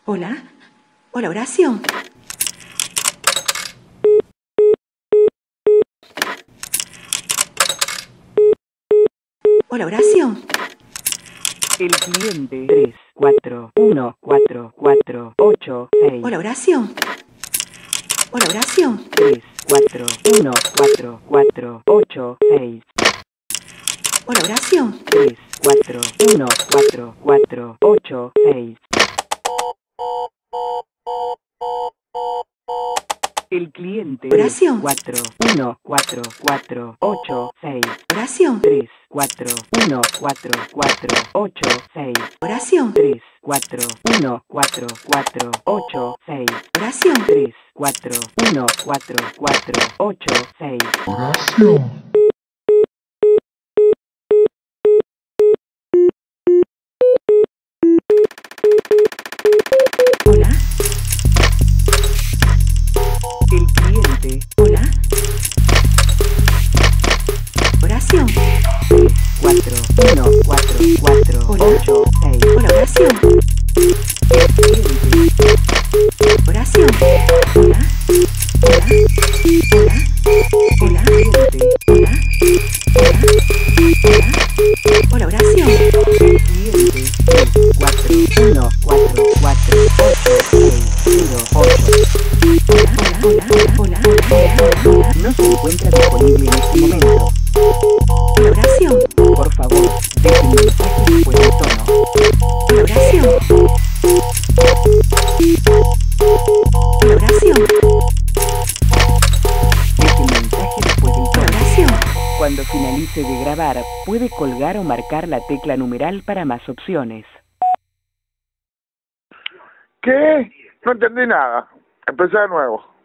Hola. Hola, Horacio. Hola, Horacio. El cliente 3, 4, 1, 4, 4, 8, 6. Hola, Horacio. Hola, Horacio. 3, 4, 1, 4, 4, 8, 6. Hola, Horacio. 3, 4, 1, 4, 4, 8, 6. El cliente Horacio. 4, 1, 4, 4, 8, 6. Horacio. 3, 4, 1, 4, 4, 8, 6. Horacio. 3, 4, 1, 4, 4, 8, 6. Horacio. 3, 4, 1, 4, 4, 8, 6. Horacio. Hola. El cliente Hola. Horacio. 3, 4, 1, 4, 4, Hola. 8, 6. Hola, Horacio. El cliente Horacio. Hola. Hola. Hola. Hola. cliente Hola. Hola. Hola. Hola, Horacio. el cliente 3, 4, 1, 4, 4, 8, 6, 0, 8. Hola. Hola. Hola. Hola. Hola. Hola. Hola. No se encuentra disponible en este momento. Hola, Horacio. Por favor, deje un mensaje después del tono. Hola, Horacio. Hola, Horacio. Deje un mensaje después del Hola, tono. Horacio. Cuando finalice de grabar, puede colgar o marcar la tecla numeral para más opciones. ¿Qué? No entendí nada. Empecé de nuevo.